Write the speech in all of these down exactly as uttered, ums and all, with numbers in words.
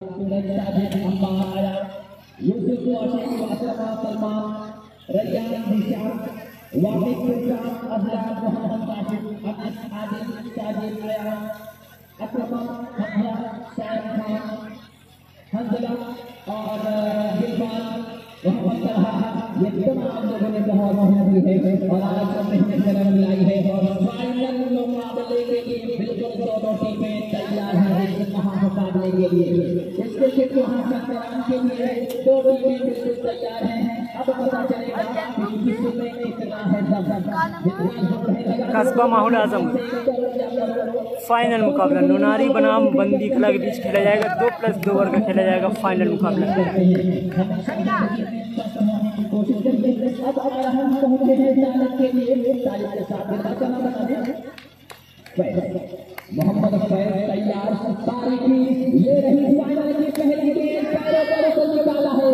कस्बा माहौल आजम फाइनल मुकाबला नूनारी बनाम बंदी कला के बीच खेला जाएगा। दो प्लस दो ओवर का खेला जाएगा फाइनल मुकाबला। मोहम्मद फैज तैयार तारीखी ये रही फाइनल की पहली गेंद पैरों पर से निकाला है।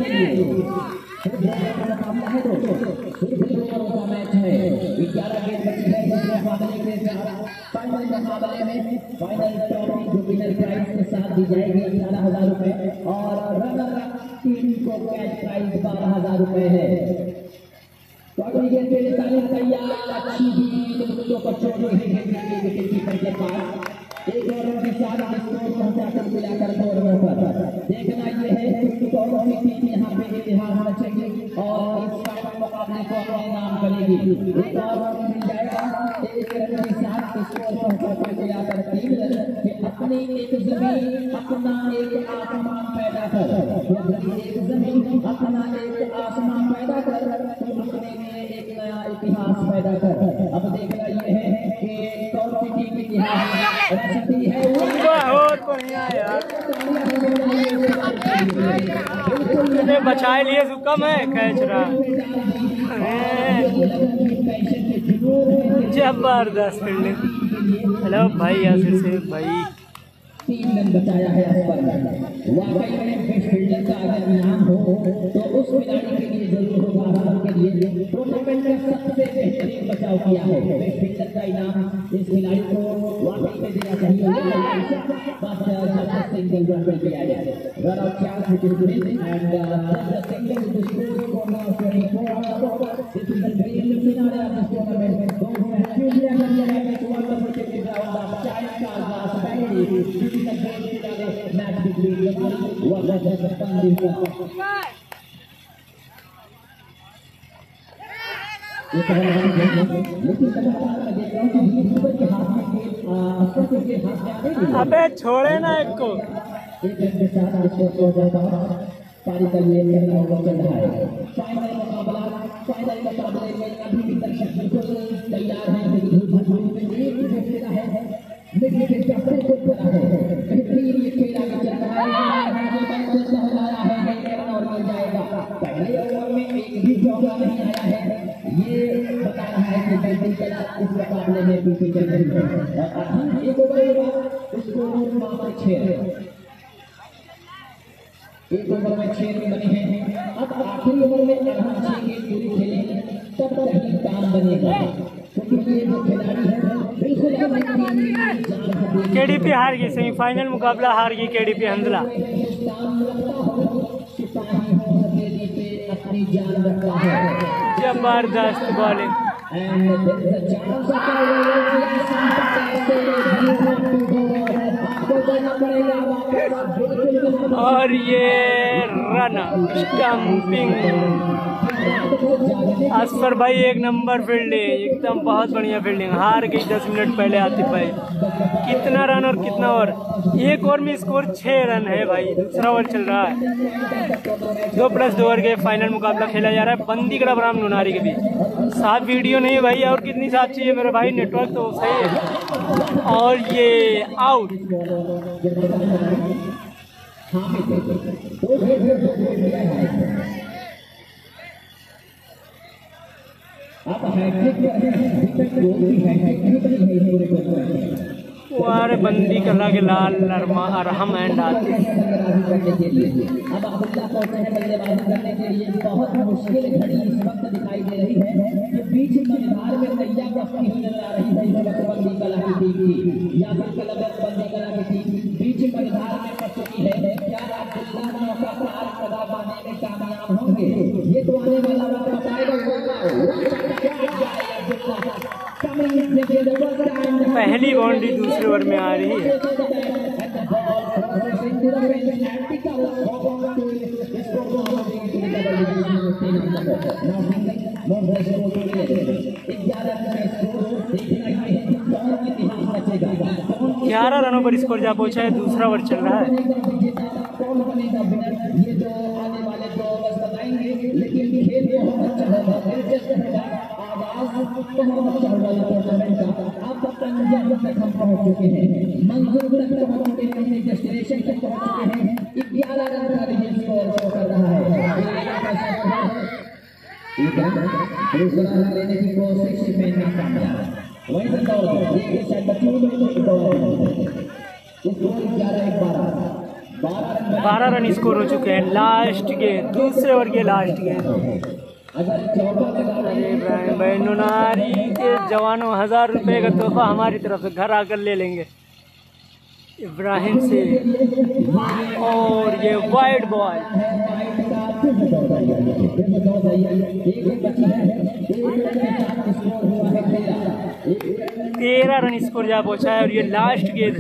मुकाबला है दोस्तों, सिर्फ दो ओवरों का मैच है। ग्यारह गेंद बची है दूसरे मुकाबले के साथ। फाइनल मुकाबले में फाइनल ट्रॉफी जो विनर प्राइज के साथ दी जाएगी अठारह हजार रुपए और रनर टीम को कैश प्राइज बारह हजार रुपए है। अगली गेंद के लिए तैयार अच्छी बच्चों को चोट रही है विकेटकीपर के पास। एक ओवर के साथ स्कोर पहुंचाकर मिलाकर दो ओवर पर देखना ये है कि कौन सी टीम यहाँ पे इतिहास रचेगी और इस फाइनल मुकाबले को अपने नाम करेगी। एक ओवर मिल जाएगा एक रन के साथ स्कोर पहुंचाकर मिलाकर तीन रन कि अपनी एक जमीन अपना एक आसमान पैदा कर, एक जमीन अपना एक आसमान पैदा कर, अपने में एक नया इतिहास पैदा कर। अब देखना ये है कि कौन सी टीम इतिहास रचती है। बहुत बढ़िया यार, बचाए लिए कम है कैच रहा। जबरदस्त फील्डिंग। हेलो भाई यासिर से भाई तीन रन बचाया है असफर। वाकई में बेस्ट फील्डर का अगर नाम हो तो उस खिलाड़ी के लिए जरूर होगा असफर के लिए टूर्नामेंट में सबसे बेहतरीन बचाव किया है। बेस्ट फील्डर का इनाम इस खिलाड़ी को वाकई में देना चाहिए। बस जस्ट सिंगल रन पे किया गया रन आउट चार wicket win and just single with score for now twenty four on the ball. This is the great finale of this tournament. Don't have to player in the match one number fifty ground of China का last batting. Match between one of the standing अबे छोड़े ना एक को पारी का ये मुकाबला चल रहा है। फाइनल मुकाबला फाइनल मुकाबले में अभी भी दर्शक बिल्कुल तैयार हैं। एक खेला है लेकिन चक्कर को पता है बेहतरीन ये खेला चल रहा है और मिल जाएगा। पहले ओवर में एक भी चौका नहीं आया है। ये बता रहा है कि बेहतरीन खेला इस मुकाबले में पीछे चल रही है। एक ओवर उसको मात्र छह एक ओवर में छह रन बने हैं। अब आखिरी ओवर में अगर हम छह गेंद पूरी खेलेंगे तब कहीं काम बनेगा क्योंकि ये जो खिलाड़ी है बिल्कुल केडीपी हार गई। सेमीफाइनल मुकाबला हार गई केडीपी हंजला। जबरदस्त बॉलिंग और ये रन स्टंपिंग। असफर भाई एक नंबर फील्डिंग एकदम बहुत बढ़िया फील्डिंग। हार गई दस मिनट पहले आतिफ भाई। कितना रन और कितना ओवर? एक ओवर में स्कोर छः रन है भाई। दूसरा ओवर चल रहा है। दो प्लस दो ओवर के फाइनल मुकाबला खेला जा रहा है बंदी कला बनाम नूनारी के बीच। साफ वीडियो नहीं है भाई और कितनी साफ चाहिए मेरे भाई, नेटवर्क तो सही है। और ये आउट। वारे बंदी कला के लाल नरमा अरहम एंड आते अब अब्दुल्ला पहुंचे हैं बल्लेबाजी करने के लिए। बहुत मुश्किल घड़ी इस वक्त दिखाई दे रही है कि बीच मैदान में नैया बस्ती हुई नजर आ रही है। इस वक्त बंदी कला की टीम की या फिर बंदी कला की टीम बीच मैदान में फंस चुकी है। ये तो आने वाला वक्त बताएगा। पहली बाउंड्री दूसरे ओवर में आ रही है। ग्यारह रनों पर स्कोर जा पहुंचा है, दूसरा ओवर चल रहा है। लेने की कोशिश में नाकामयाब। वहीं से दौड़ देखिए शायद बच्चों में बारह रन स्कोर हो चुके हैं। लास्ट गेंद, दूसरे ओवर के लास्ट गेंद। अरे इब्राहिम भाई, नुनारी के जवानों हजार रुपए का तोहफा हमारी तरफ से घर आकर ले लेंगे। इब्राहिम से और ये वाइड बॉल, तेरह रन स्कोर जा पहुंचा है और ये लास्ट गेंद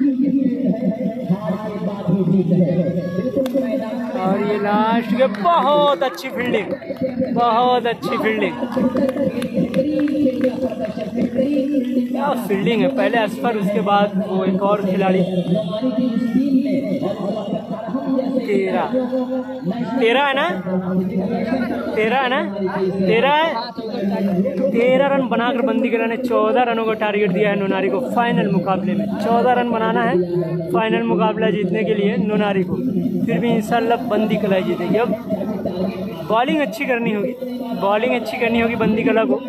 और ये लास्ट गेंद। बहुत अच्छी फील्डिंग, बहुत अच्छी फील्डिंग, क्या फील्डिंग है। पहले असफर, उसके बाद वो एक और खिलाड़ी। तेरह तेरह है ना, तेरह है ना, तेरह है। तेरह रन बनाकर बंदी कराने चौदह रनों का टारगेट दिया है नुनारी को फाइनल मुकाबले में। चौदह रन बनाना है फाइनल मुकाबला जीतने के लिए नुनारी को। फिर भी इंशाल्लाह बंदी कला जीतेगी। अब बॉलिंग अच्छी करनी होगी, बॉलिंग अच्छी करनी होगी बंदी कला को।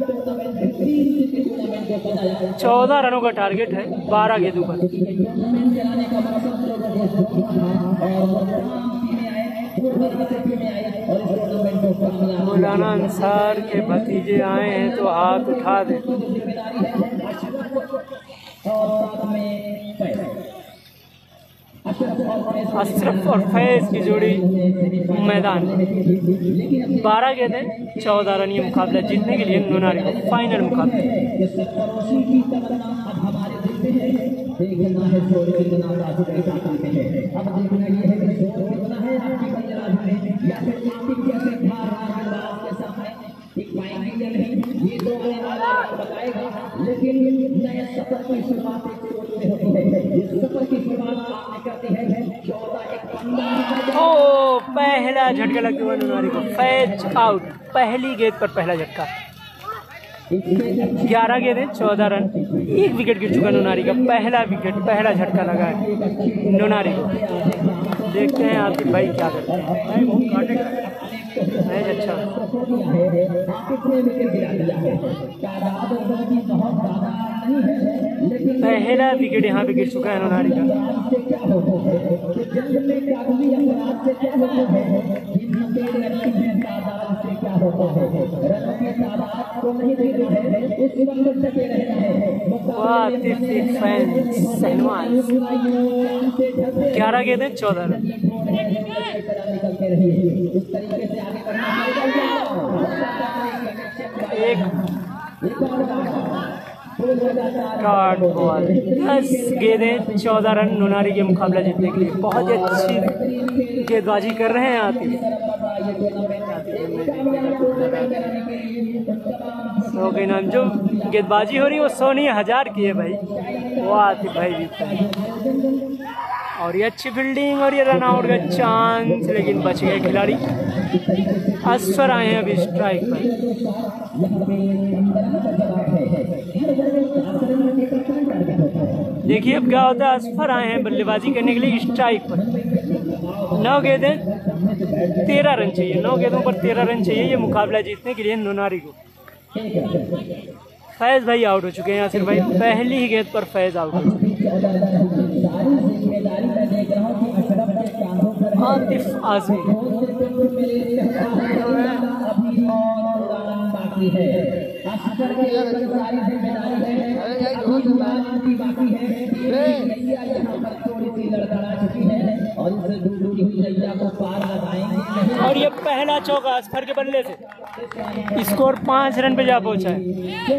चौदह रनों का टारगेट है बारह गेंदों पर। मौलाना अंसार के भतीजे आए हैं तो हाथ उठा दे। अशरफ और फैज की जोड़ी मैदान। बारह गेंदें चौदह रन, ये मुकाबला जीतने के लिए नुनारी को फाइनल मुकाबला। ओ पहला झटका लगते हुए नुनारी को, फैज आउट। पहली गेंद पर पहला झटका। ग्यारह गेंदें चौदह रन, एक विकेट गिर चुका नुनारी का। पहला विकेट, पहला झटका लगा है नुनारी को। देखते हैं आतिफ भाई क्या करते हैं। मैच अच्छा, पहला विकेट यहाँ पे गिर चुका है नुनारी का। ग्यारह गेंदें चौदह रन। एक कार्ड बॉल, दस गेंदें चौदह रन नुनारी के मुकाबला जीतने के लिए। बहुत ही अच्छी गेंदबाजी कर रहे हैं आतिफ। सौ के नाम जो गेंदबाजी हो रही है वो सौ नहीं हजार की है भाई, वो आतिफ भाई जीतता है। और ये अच्छी फील्डिंग और ये रन आउट का चांस, लेकिन बच गए खिलाड़ी। असफर आए हैं अभी स्ट्राइक पर। देखिए अब क्या होता है। असफर आए हैं बल्लेबाजी करने के लिए स्ट्राइक पर। नौ गेंदें तेरह रन चाहिए, नौ गेंदों पर तेरह रन चाहिए ये मुकाबला जीतने के लिए नुनारी को। फैज भाई आउट हो चुके हैं यासिर भाई, पहली ही गेंद पर फैज आउट हो चुके हैं। आतिफ आजमी और और ये पहला चौका असफर के बल्ले से, स्कोर पाँच रन पे जा पहुंचा है।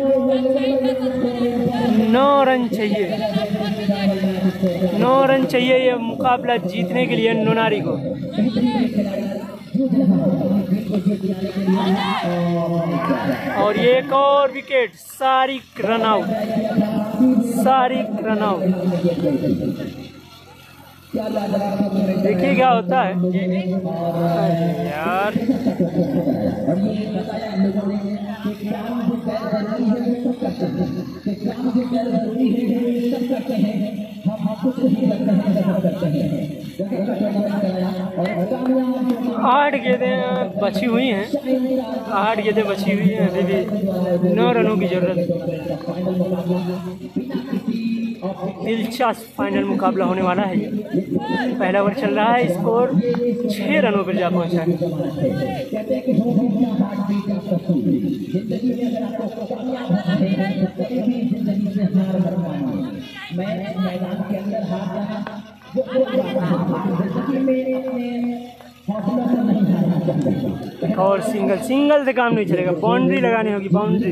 नौ रन चाहिए, नौ रन चाहिए ये मुकाबला जीतने के लिए नोनारी को। और ये एक और विकेट, सारी रन आउट, सारी रन आउट। देखिए क्या होता है। अरे यार आठ गेंदें बची हुई हैं, आठ गेंदें बची हुई हैं, अभी भी नौ रनों की जरूरत है। दिलचस्प फाइनल मुकाबला होने वाला है। पहला ओवर चल रहा है, स्कोर छः रनों पर जा पहुंचा है। और सिंगल, सिंगल से काम नहीं चलेगा, बाउंड्री लगानी होगी, बाउंड्री।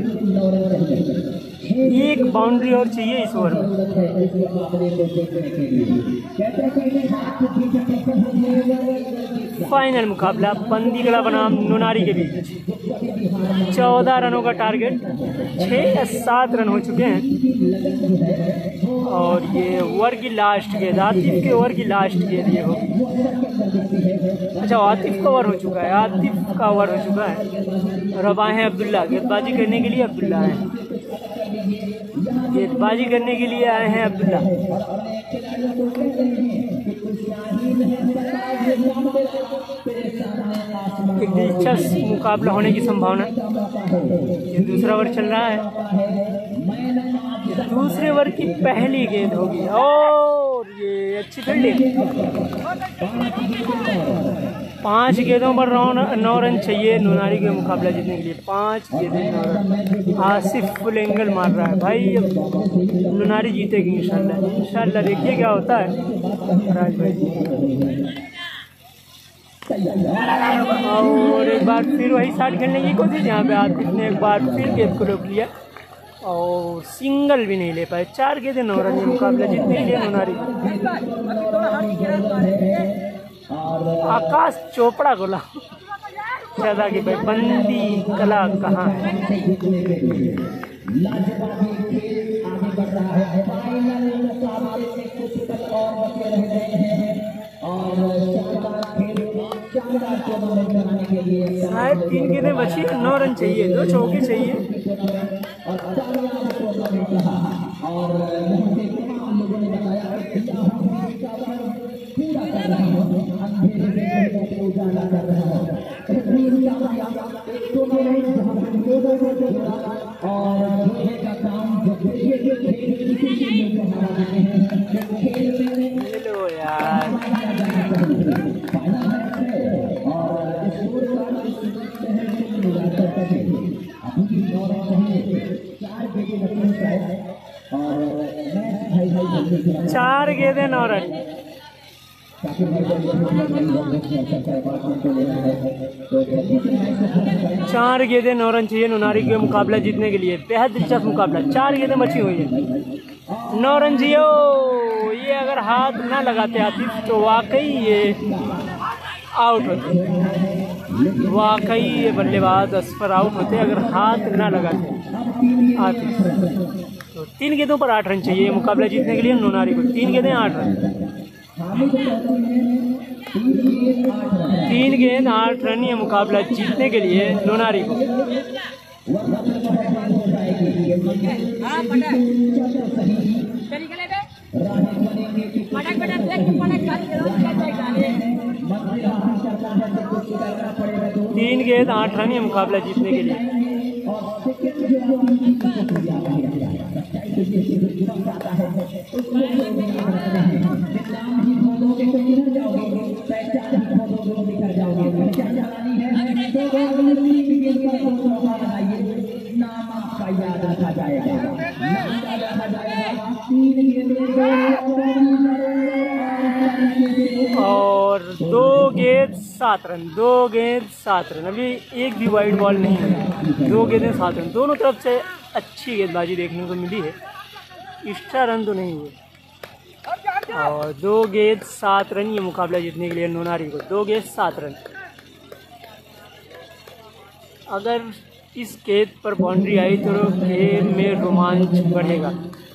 एक बाउंड्री और चाहिए इस ओवर में। फाइनल मुकाबला बंदीगढ़ा बनाम नोनारी के बीच। चौदह रनों का टारगेट, छः या सात रन हो चुके हैं। और ये ओवर की लास्ट गेंद, आतिफ के ओवर की लास्ट गेंद ये होगी। अच्छा, आतिफ का ओवर हो चुका है, आतिफ का ओवर हो चुका है। और अब आए हैं अब्दुल्ला, गेंदबाजी करने के लिए अब्दुल्ला आए हैं, गेंदबाजी करने के लिए आए हैं अब्दुल्ला। एक दिलचस्प मुकाबला होने की संभावना। ये दूसरा ओवर चल रहा है, दूसरे ओवर की पहली गेंद होगी और ये अच्छी फील्डिंग। पांच गेंदों पर नौ रन चाहिए नोनारी के मुकाबला जीतने के लिए। पांच गेंदें नौ रन। आसिफ फुल एंगल मार रहा है भाई, अब नोनारी जीतेगी इंशाल्लाह, इंशाल्लाह। देखिए क्या होता है राज भाई। और एक बार फिर वही शॉट खेलने की कोशिश, यहाँ पे आतिफ ने एक बार फिर गेंद को रोक लिया और सिंगल भी नहीं ले पाए। चार गेंदें नौ रन, ये मुकाबला जीतने के लिए नोनारी। आकाश चोपड़ा गोला ज्यादा की भाई, बंदी कला कहाँ है। शायद तीन गेंदें बची, नौ रन चाहिए, दो चौके चाहिए। हेलो यार, चार गेंदें नौ रन। चार गेंदें नौ रन चाहिए नोनारी के मुकाबला जीतने के लिए। बेहद दिलचस्प मुकाबला, चार गेंदें बची हुई है, नौ रन जियो। ये अगर हाथ ना लगाते आतिफ तो वाकई ये आउट होते, वाकई ये बल्लेबाज असफर आउट होते अगर हाथ ना लगाते आतिफ। तो तीन गेंदों पर आठ रन चाहिए मुकाबला जीतने के लिए नोनारी को। तीन गेंदें आठ रन, तीन गेंद आठ रन ये मुकाबला जीतने के लिए नोनारी को। तीन गेंद आठ रन ये मुकाबला जीतने के लिए। और दो गेंद सात रन, दो गेंद सात रन। अभी एक भी वाइड बॉल नहीं है, दो गेंदें सात रन। दोनों तरफ से अच्छी गेंदबाजी देखने को मिली है, एक्स्ट्रा रन तो नहीं हुए। और दो गेंद सात रन ये मुकाबला जीतने के लिए नोनारी को, दो गेंद सात रन। अगर इस गेंद पर बाउंड्री आई तो गेम में रोमांच बढ़ेगा।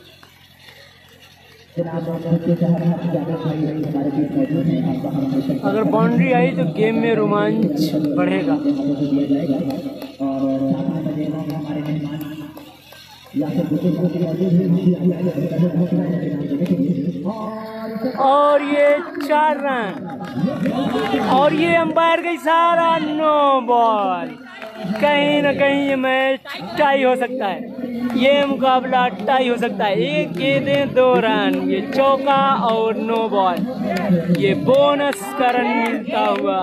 अगर बाउंड्री आई तो गेम में रोमांच बढ़ेगा। और ये चार रन, और ये अंपायर का इशारा नो बॉल। कहीं ना कहीं ये मैच टाई हो सकता है, ये मुकाबला टाई हो सकता है। एक गेंदें दो रन, ये चौका और नो बॉल, ये बोनस का रन मिलता हुआ।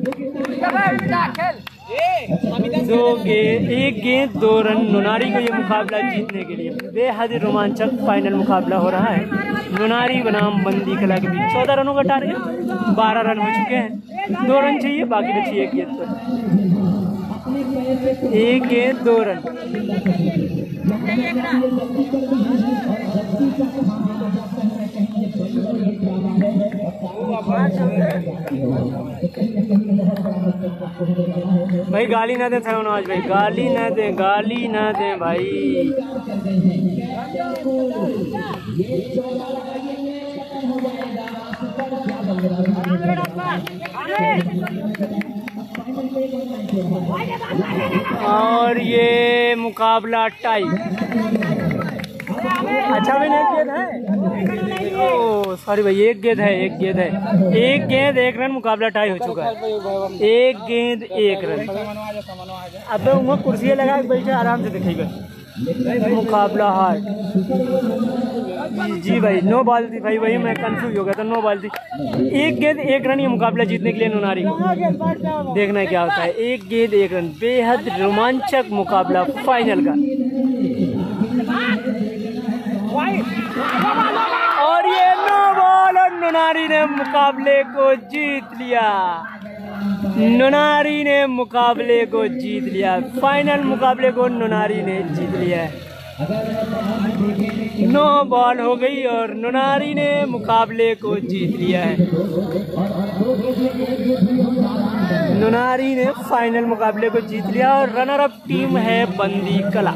दो गेंद एक गेंद दो रन नोनारी को ये मुकाबला जीतने के लिए बेहद रोमांचक फाइनल मुकाबला हो रहा है। नोनारी बनाम बंदी कला के बीच चौदह रनों का टारगेट, बारह रन हो चुके हैं, दो रन चाहिए, बाकी बची एक गेंद पर। एक गेंद दो रन। भाई गाली ना दे नवाज भाई, गाली ना दे, गाली ना दे भाई। और ये मुकाबला टाई। अच्छा भी एक गेंद है, ओ सॉरी भाई, एक गेंद है, एक गेंद है, एक गेंद एक रन, मुकाबला टाई हो चुका है। एक गेंद एक रन। अब वहाँ कुर्सी लगा के बैठे आराम से दिखेगा। मुकाबला हार जी भाई, नो बॉल थी भाई, वही मैं कंफ्यूज हो गया था, नो बॉल थी। एक गेंद एक रन ये मुकाबला जीतने के लिए नोनारी को देखना है क्या होता है। एक गेंद एक रन, बेहद रोमांचक मुकाबला फाइनल का। और ये नो बॉल, और नोनारी ने मुकाबले को जीत लिया। नोनारी ने मुकाबले को जीत लिया। फाइनल मुकाबले को नोनारी ने जीत लिया है। नो बॉल हो गई और नोनारी ने मुकाबले को जीत लिया है। नोनारी ने फाइनल मुकाबले को जीत लिया और रनर अप टीम है बंदी कला।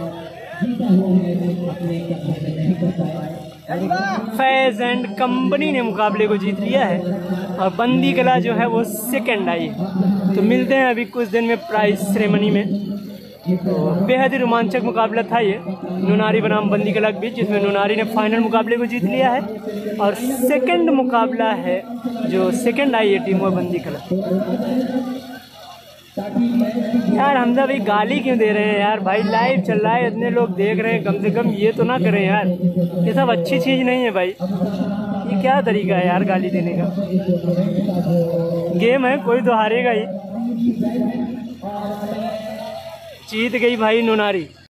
फैज एंड कंपनी ने मुकाबले को जीत लिया है और बंदी कला जो है वो सेकंड आई है। तो मिलते हैं अभी कुछ दिन में प्राइज सेरेमनी में। तो बेहद ही रोमांचक मुकाबला था ये नोनारी बनाम बंदी कला के बीच, जिसमें नोनारी ने फाइनल मुकाबले को जीत लिया है और सेकंड मुकाबला है जो सेकंड आई है टीम वो बंदी कला। यार हमजा भाई गाली क्यों दे रहे हैं यार? भाई लाइव चल रहा है, इतने लोग देख रहे हैं, कम से कम ये तो ना करें यार। ये सब अच्छी चीज़ नहीं है भाई, ये क्या तरीका है यार गाली देने का? गेम है, कोई तो हारेगा ही। जीत गई भाई नोनारी।